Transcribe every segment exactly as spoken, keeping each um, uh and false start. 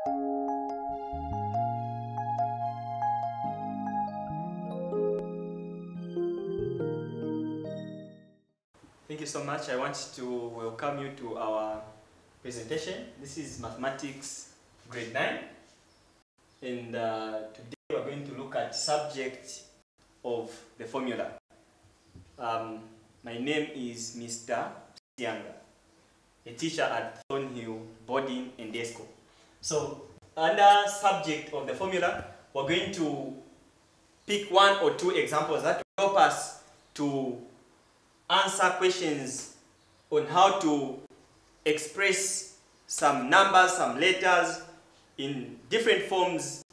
Thank you so much. I want to welcome you to our presentation. This is Mathematics Grade nine, and uh, today we're going to look at subject of the formula. Um, my name is Mister Sianga, a teacher at Thornhill Boarding and Day School. So, under subject of the formula, we're going to pick one or two examples that will help us to answer questions on how to express some numbers, some letters in different forms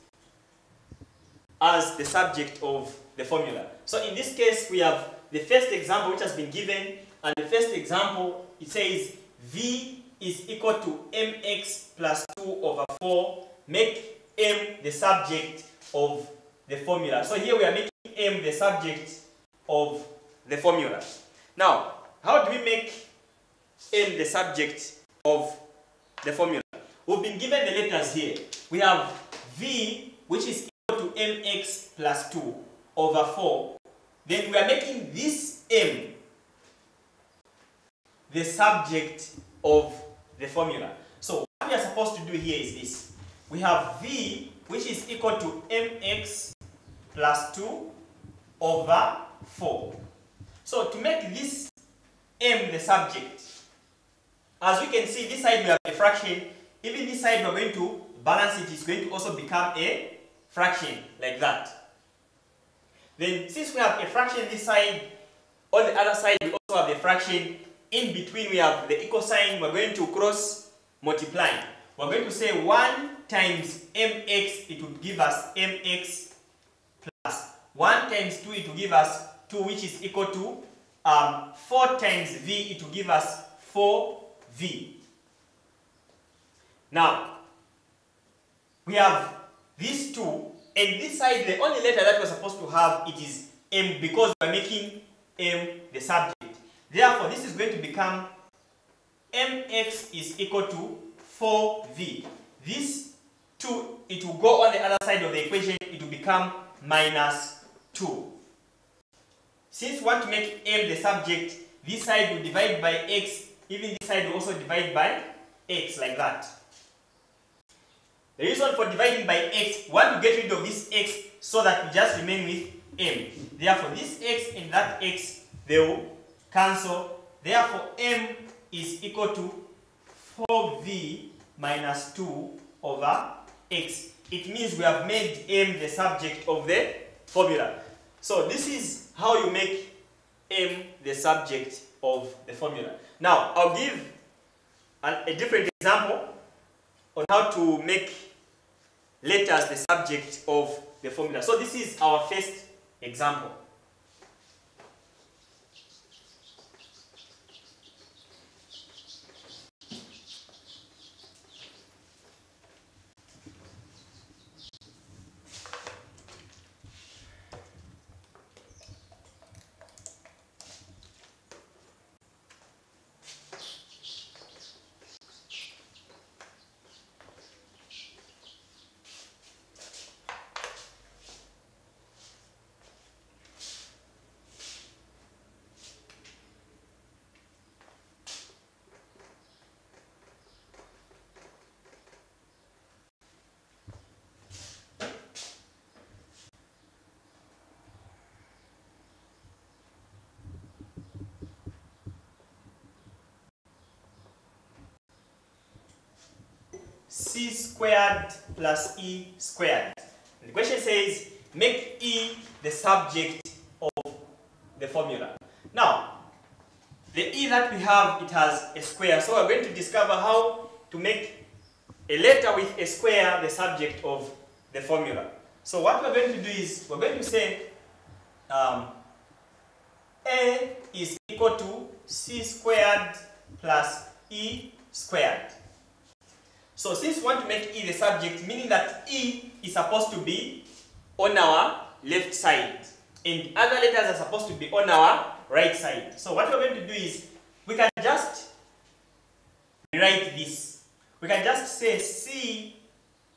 as the subject of the formula. So in this case, we have the first example which has been given, and the first example, it says V is equal to mx plus two over four. Make m the subject of the formula. So here we are making m the subject of the formula. Now, how do we make m the subject of the formula? We've been given the letters here. We have v, which is equal to mx plus two over four. Then we are making this m the subject of the formula. So what we are supposed to do here is this. We have v, which is equal to mx plus two over four. So to make this m the subject, as we can see, this side we have a fraction. Even this side we are going to balance it. It's going to also become a fraction, like that. Then since we have a fraction this side, on the other side we also have a fraction. In between we have the equal sign. We're going to cross multiply. We're going to say one times mx, it would give us mx plus one times two, it will give us two, which is equal to um, four times v, it will give us four v. Now, we have these two, and this side, the only letter that we're supposed to have, it is m, because we're making m the subject. Therefore, this is going to become mx is equal to four v. This two, it will go on the other side of the equation, it will become minus two. Since we want to make m the subject, this side will divide by x, even this side will also divide by x, like that. The reason for dividing by x, we want to get rid of this x so that we just remain with m. Therefore, this x and that x, they will cancel. Therefore, m is equal to four v minus two over x. It means we have made m the subject of the formula. So this is how you make m the subject of the formula. Now, I'll give an, a different example on how to make letters the subject of the formula. So this is our first example. C squared plus E squared. The question says, make E the subject of the formula. Now, the E that we have, it has a square. So we're going to discover how to make a letter with a square the subject of the formula. So what we're going to do is, we're going to say um, A is equal to C squared plus E squared. So since we want to make E the subject, meaning that E is supposed to be on our left side and other letters are supposed to be on our right side. So what we're going to do is, we can just rewrite this. We can just say C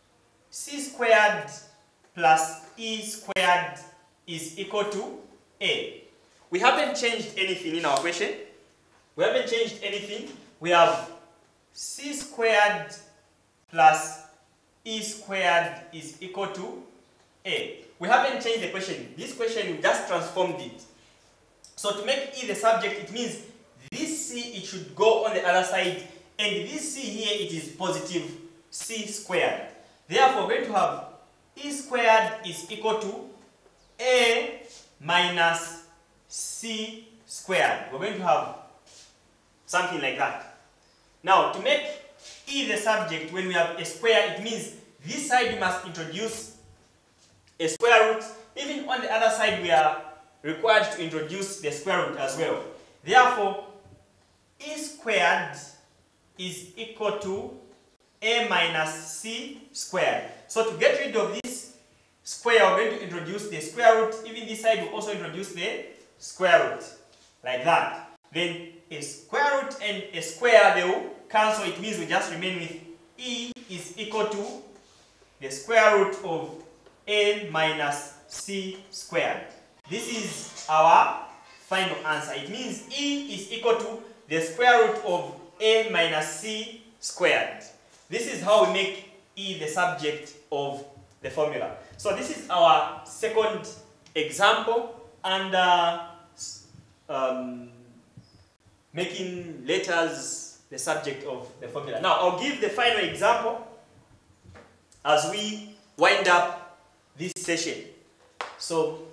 c squared plus e squared is equal to a. We haven't changed anything in our question. We haven't changed anything. We have c squared plus e squared is equal to a. We haven't changed the question. This question, we just transformed it. So to make e the subject, it means this c, it should go on the other side, and this c here, it is positive c squared. Therefore, we're going to have e squared is equal to a minus c squared. We're going to have something like that. Now, to make e the subject, when we have a square, it means this side we must introduce a square root. Even on the other side, we are required to introduce the square root as well. Therefore, e squared is equal to a minus c squared. So to get rid of this square, we're going to introduce the square root. Even this side will also introduce the square root, like that. Then a square root and a square, they will cancel. It means we just remain with e is equal to the square root of a minus c squared. This is our final answer. It means e is equal to the square root of a minus c squared. This is how we make e the subject of the formula. So this is our second example under um, making letters the subject of the formula. Now I'll give the final example as we wind up this session. So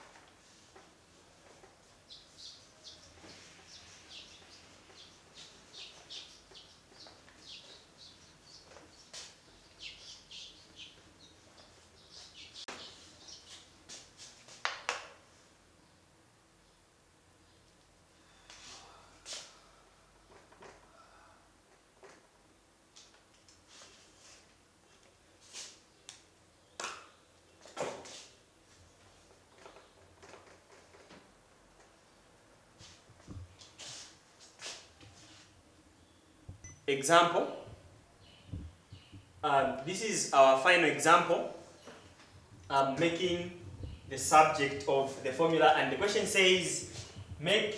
example. Um, this is our final example, um, making the subject of the formula, and the question says make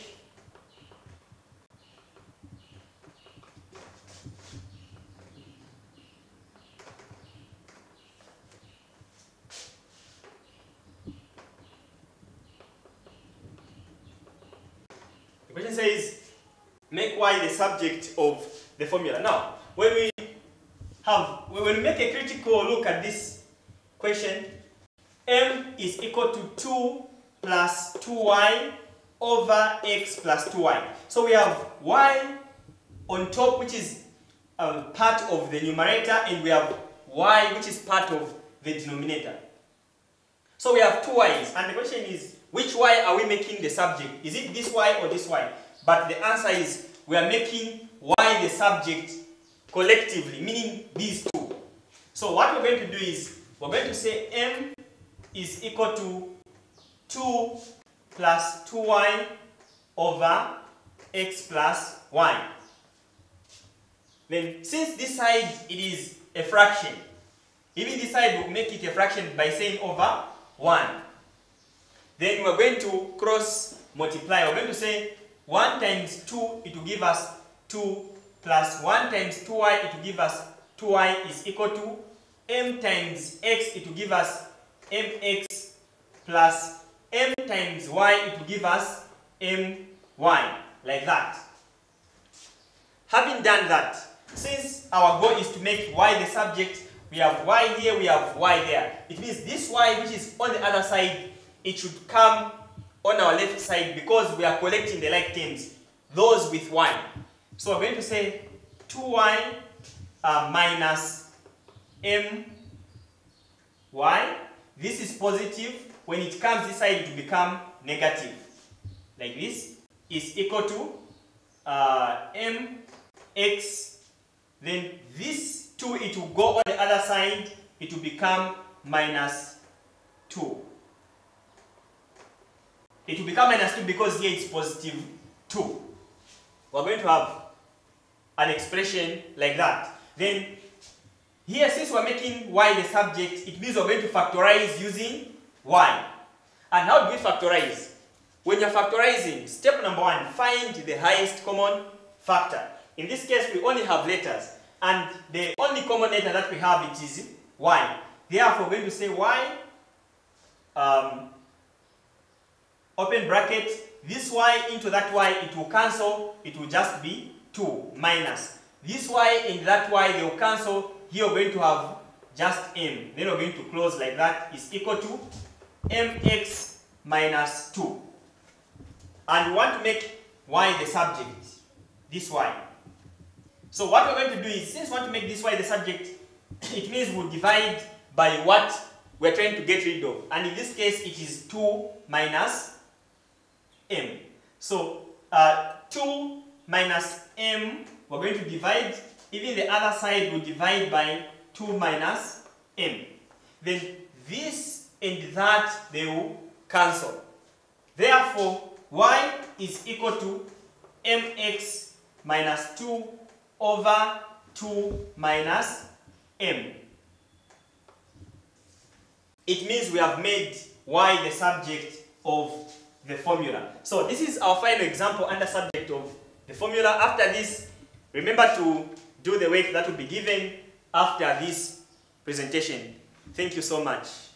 the question says make y the subject of the formula. Now, when we have, when we make a critical look at this question, m is equal to two plus two y over x plus two y. So we have y on top, which is um, part of the numerator, and we have y, which is part of the denominator. So we have two y's, and the question is, which y are we making the subject? Is it this y or this y? But the answer is, we are making y the subject collectively, meaning these two. So what we're going to do is, we're going to say m is equal to two plus two y over x plus y. Then since this side it is a fraction, even this side will make it a fraction by saying over one. Then we're going to cross multiply. We're going to say one times two, it will give us two, plus one times two y, it will give us two y is equal to m times x, it will give us mx, plus m times y, it will give us my, like that. Having done that, since our goal is to make y the subject, we have y here, we have y there. It means this y, which is on the other side, it should come on our left side because we are collecting the like terms, those with y. So we're going to say two y uh, minus m y. This is positive. When it comes this side, it will become negative. Like this is equal to uh, mx. Then this two, it will go on the other side. It will become minus two. It will become minus two because here it's positive two. We're going to have an expression like that. Then Here, since we're making y the subject, it means we're going to factorize using y. And how do we factorize? When you're factorizing, step number one, find the highest common factor. In this case, we only have letters. And the only common letter that we have, it is y. Therefore, we're going to say y, um, open bracket, this y into that y, it will cancel, it will just be two, minus. This y and that y, they will cancel. Here we're going to have just m. Then we're going to close like that, is equal to mx minus two. And we want to make y the subject, this y. So what we're going to do is, since we want to make this y the subject, it means we'll divide by what we're trying to get rid of. And in this case, it is two minus m. So uh, two minus m, we're going to divide. Even the other side will divide by two minus m. Then this and that, they will cancel. Therefore, y is equal to mx minus two over two minus m. It means we have made y the subject of the formula. So this is our final example under subject of the formula. After this, remember to do the work that will be given after this presentation. Thank you so much.